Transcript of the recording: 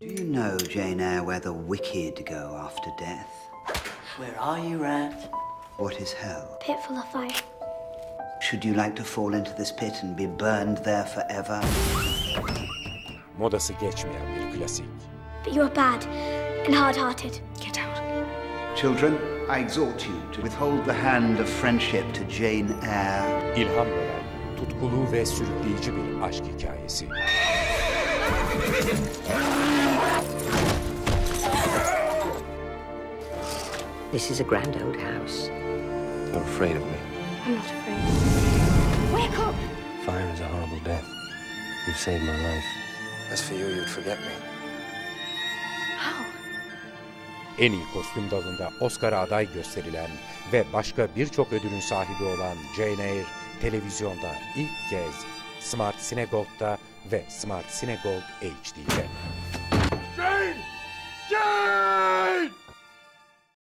Do you know, Jane Eyre, where the wicked go after death? Where are you, Rat? What is hell? Pit full of fire. Should you like to fall into this pit and be burned there forever? Modası geçmeyen bir klasik. But you're bad and hard-hearted. Get out. Children, I exhort you to withhold the hand of friendship to Jane Eyre. İlham veren, tutkulu ve sürükleyici bir aşk hikayesi. This is a grand old house. You're afraid of me. I'm not afraid. Wake up! Fire is a horrible death. You've saved my life. As for you, you'd forget me. How? En iyi kostüm dalında Oscar'a aday gösterilen ve başka birçok ödülün sahibi olan Jane Eyre, televizyonda ilk kez Smart SineGold'da ve Smart SineGold HD'de.